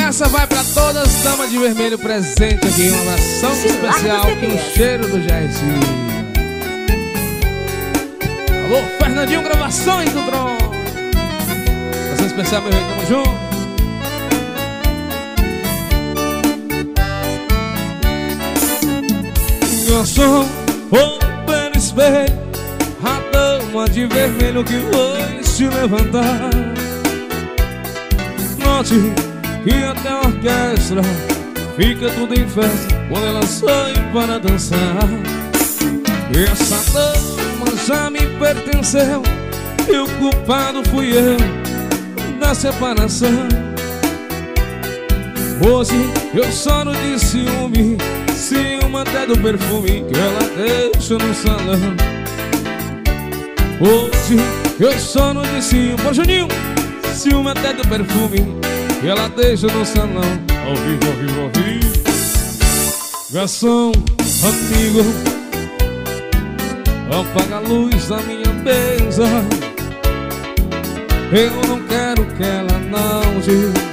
Essa vai pra todas as damas de vermelho presente aqui. Uma ação especial com o cheiro do Jairzinho. Alô, Fernandinho, gravações do drone. Ação especial, meu rei, tamo junto. Garçom, open no espelho, a dama de vermelho que vai se levantar. Note que até a orquestra fica tudo em festa quando ela sai para dançar. Essa dama já me pertenceu e o culpado fui eu da separação. Hoje eu choro de ciúme, ciúme até do perfume que ela deixa no salão. Hoje eu choro de ciúme, pô Juninho, ciúme até do perfume que ela deixa no salão. Ao vivo, ao vivo, ao vivo. Garçom, amigo, apaga a luz da minha mesa. Eu não quero que ela não diga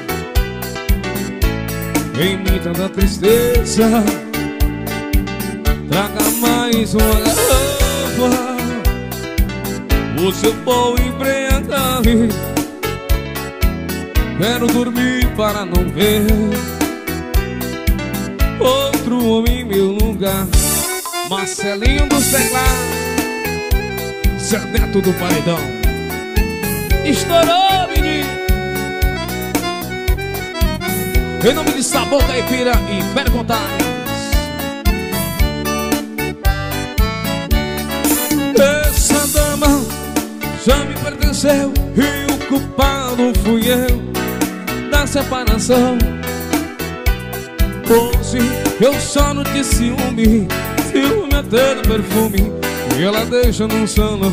em mim tanta tristeza. Traga mais uma garrafa, hoje eu vou embriagar-me. Quero dormir para não ver outro homem em meu lugar. Marcelinho dos teclados, Zé Neto do paredão. Estourou, menino. Em nome de Sabor Caipira e Perguntais. Essa dama já me pertenceu e o culpado fui eu da separação. Hoje eu choro de ciúme, ciúme até do perfume que ela deixa no salão.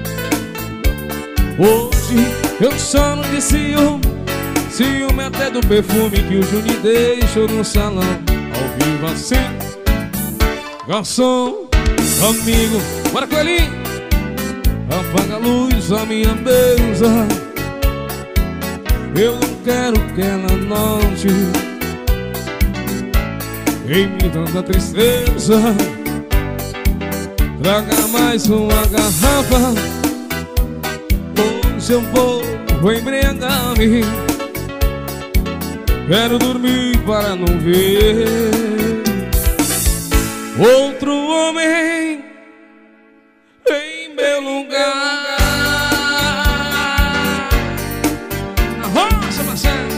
Hoje eu choro de ciúme, ciúme até do perfume que o Juninho deixou no salão. Ao vivo assim. Garçom, amigo, bora com ele. Apaga a luz da minha mesa. Eu não quero que ela note em mim tanta tristeza. Traga mais uma garrafa, hoje eu vou embriagar-me. Quero dormir para não ver outro homem em meu lugar. Na roça, Marcelo.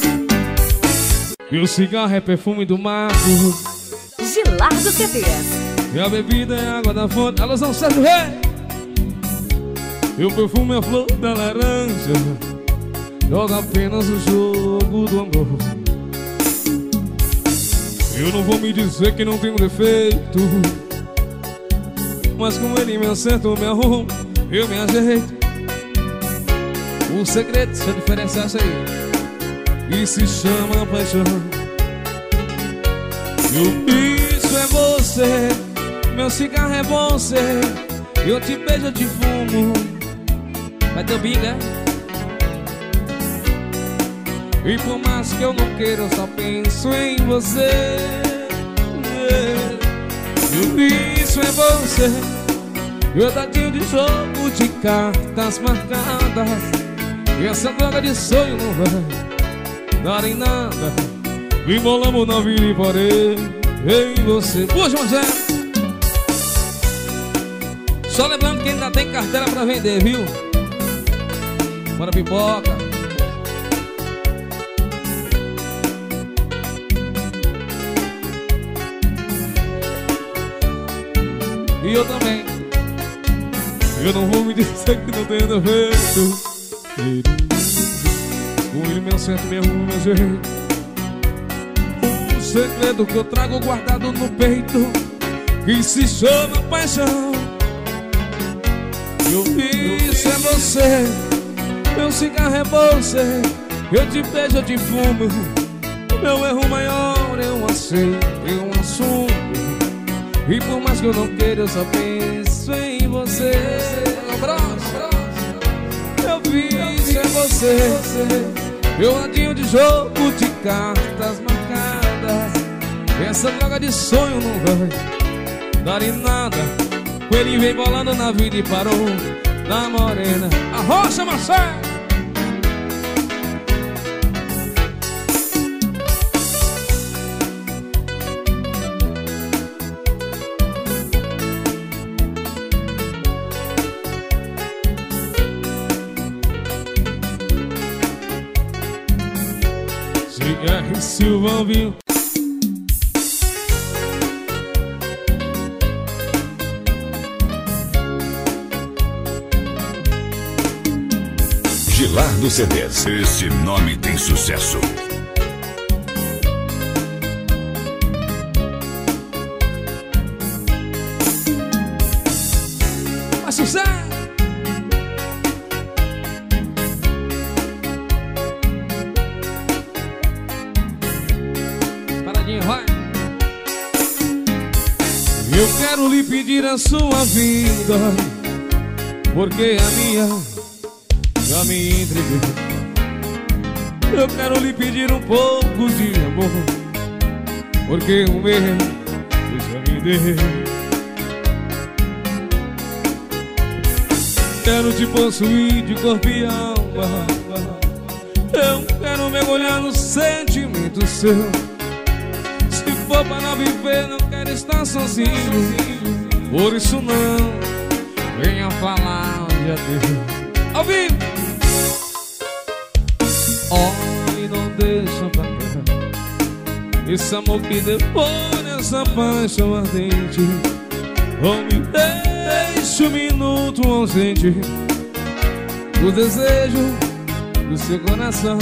E o cigarro é perfume do mato, Gilardo CDs. e a bebida é água da fonte. Elas não servem o rei. E o perfume é a flor da laranja. Joga apenas o jogo do amor. Eu não vou me dizer que não tenho defeito, mas com ele me acerto, eu me arrumo, eu me ajeito. O segredo, se a diferença é essa aí, e se chama paixão. E o bicho é você, meu cigarro é você. Eu te beijo, eu te fumo. Vai ter binga? E por mais que eu não queira, eu só penso em você. E isso é você, meu dadinho de jogo de cartas marcadas. E essa droga de sonho não vai dar em nada. Me embolamos na vida e parei em você. Puxa, Marcelo. Só lembrando que ainda tem carteira pra vender, viu? Bora pipoca. E eu também. Eu não vou me dizer que não tenho defeito. Com ele me acerto, me arrumo, meu jeito. Um segredo que eu trago guardado no peito, que se chama paixão. E o vício é você, meu cigarro é você. Eu te beijo, eu te fumo. O meu erro maior eu aceito, eu assumo. E por mais que eu não queira, eu só penso em você. Meu vício é você, meu ladinho de jogo de cartas marcadas. Essa droga de sonho não vai dar em nada. Ele vem bolando na vida e parou na morena. Arrocha, Marcelo! C.R. Silva viu. Gilardo CDs. Esse nome tem sucesso. Faz sucesso! Paradinha, vai! Eu quero lhe pedir a sua vida, porque a minha já me entreguei. Eu quero lhe pedir um pouco de amor, porque o meu eu já me dei. Quero te possuir de corpo e alma. Eu quero mergulhar no sentimento seu. Se for para viver, não quero estar sozinho. Por isso não venha falar de adeus. Ao vivo! Olhe, não deixa pra cá esse amor que devora, essa paixão ardente. Ou me deixe um minuto ausente do desejo do seu coração.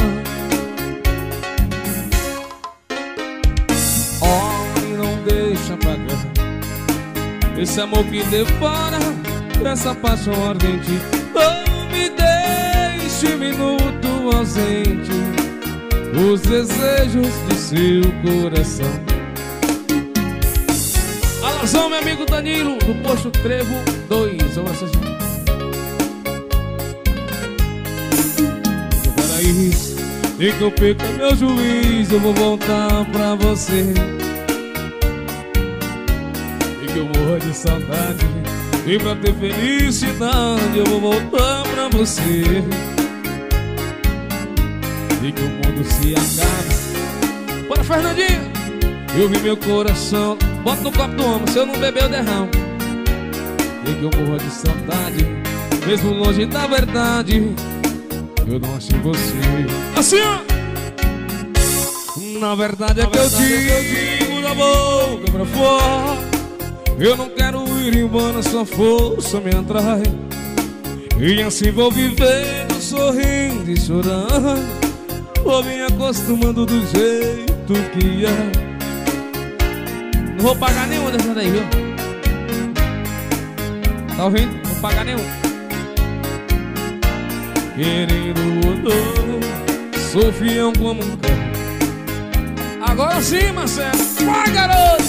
Olhe, não deixa pra cá esse amor que devora, essa paixão ardente. Oh, me deixe um minuto ausente os desejos do seu coração. Alazão, meu amigo Danilo, do Posto Trevo 2. No paraíso, e que eu perca meu juízo, eu vou voltar pra você. E que eu morro de saudade, e pra ter felicidade eu vou voltar pra você. E que o mundo se acabe. Bora, Fernandinho! Eu vi meu coração, bota no copo do homem, se eu não beber eu derramo. E que eu morro de saudade, mesmo longe da verdade, eu não achei você. Assim, ó! Na verdade é que eu digo da boca pra fora, eu não quero ir embora, sua força me atrai. E assim vou vivendo, sorrindo e chorando. Vou me acostumando do jeito que é. Não vou pagar nenhuma dessa daí, viu? Tá ouvindo? Não vou pagar nenhum. Querendo ou não, sou fiel como um cão. Agora sim, Marcelo. Vai, garoto!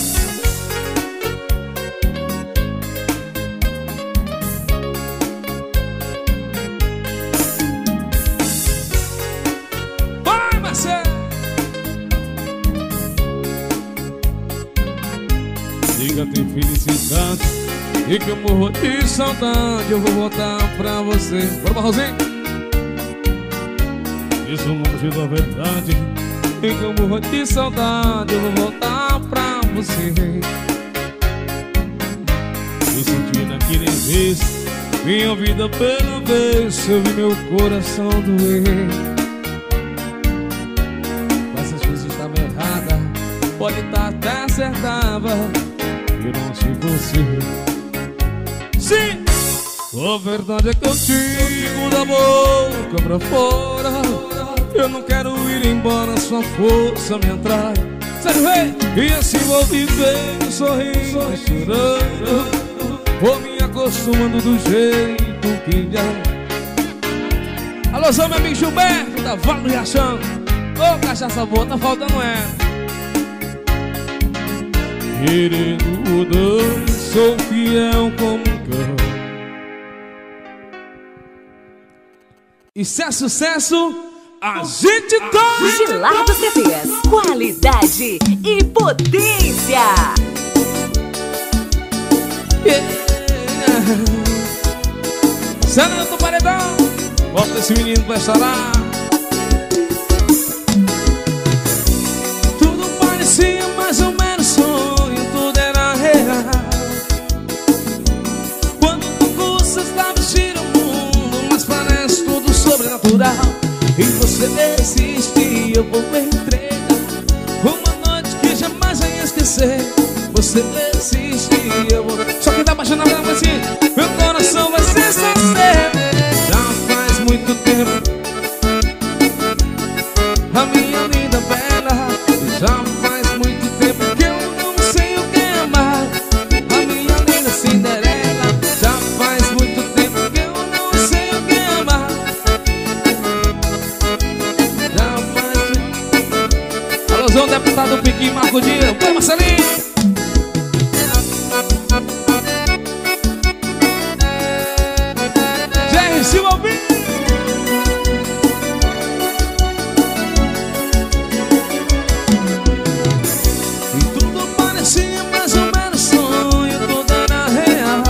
Diga, tem felicidade e que eu morro de saudade, eu vou voltar pra você. Bora, Barrozinho! Isso longe da verdade, e que eu morro de saudade, eu vou voltar pra você. Eu senti naquele vez, minha vida pela vez, eu vi meu coração doer. Essas coisas estavam erradas, pode estar até acertava, eu não achei você. Sim! A verdade é que eu digo da boca pra fora, eu não quero ir embora, sua força me atrai. Sério, rei! E assim vou vivendo, sorrindo, chorando, vou me acostumando do jeito que é. Alôzão, meu amigo Gilberto, da Vale do Riachão. Ô, cachaça boa, tá faltando ela. Querendo ou não, sou fiel como um cão. E se é sucesso, A gente tá Gilardo CDs, qualidade e potência. Santo do paredão, bota esse menino pra chorar. Tudo parecia mais ou menos sonho, tudo era real. Quando você estava gira o mundo, mas parece tudo sobrenatural. E você desiste, eu vou me entregar. Uma noite que jamais vai esquecer. Você desiste, eu vou... Só que tá baixando a mão assim. Meu coração vai ser só seu. Já faz muito tempo, a minha linda bela. Já faz muito tempo que eu não sei o que é amar. A minha linda Cinderela. Já faz muito tempo que eu não sei o que é amar. Alôzão, deputado Piquinho, Marco Dia. Põe, Marcelinho. Jerry Silva. E tudo parecia mais ou menos sonho, tudo era real.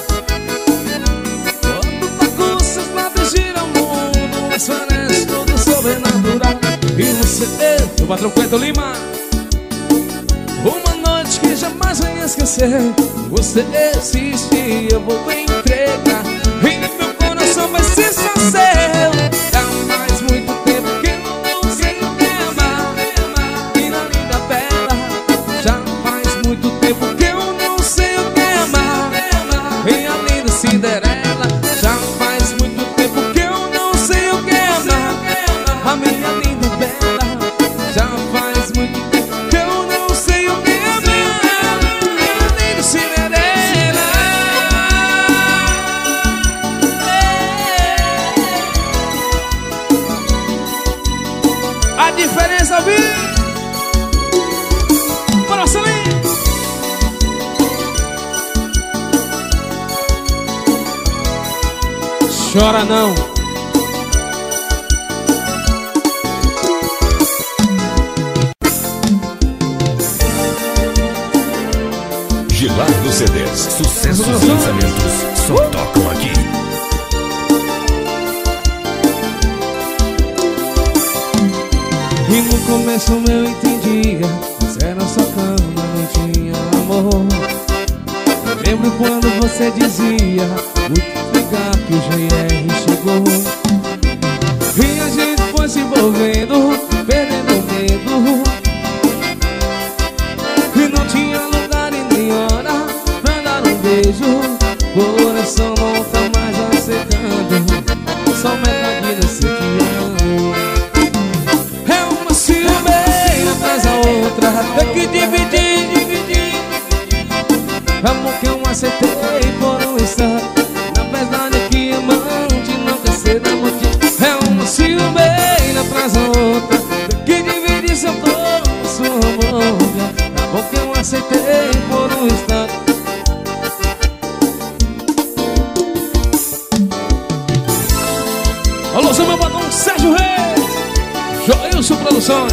Quando bagunças nada gira o mundo, mas parece tudo sobrenatural. E você, o patrão Cleto Lima. Uma noite que jamais vai esquecer. Você existe, eu vou entregar. E meu coração vai ser só seu. Já faz muito tempo que eu não sei o que é amar. Minha linda bela. Já faz muito tempo que eu não sei o que é amar. Minha linda Cinderela. Já faz muito tempo que eu não sei o que é amar. A minha linda bela. Já faz muito tempo que eu não sei o que é amar. Minha linda Cinderela. A diferença vem. Bora, Marcelinho. Chora não. Gilardo CDs. Sucessos e lançamentos só tocam aqui. E no começo eu entendia, mas era só cama, não tinha amor. Eu lembro quando você dizia, muito ligar que o GR chegou. E a gente foi se envolvendo, perdendo o medo. E não tinha lugar e nem hora pra dar um beijo. Coração não tá mais aceitando, só metade desse te amo. É uma ciumeira atrás da outra, tem que dividir. Amor que eu aceitei por um instante, na verdade é que amante não quer ser namorado. É uma ciumeira atrás da outra, tem que dividir seu corpo, sua boca. Amor que eu aceitei por um instante. Alô, seu meu batom Sérgio Reis, Joilson Produções.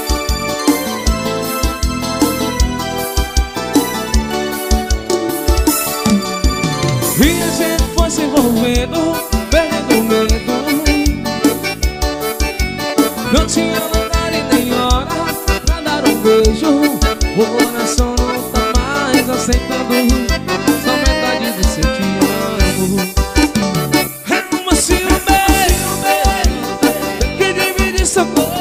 E a gente foi se envolvendo, perdendo o medo. Não tinha lugar e nem hora pra dar um beijo. O coração não tá mais aceitando, só metade desse eu te amo. É uma ciumeira, tem que dividir seu corpo.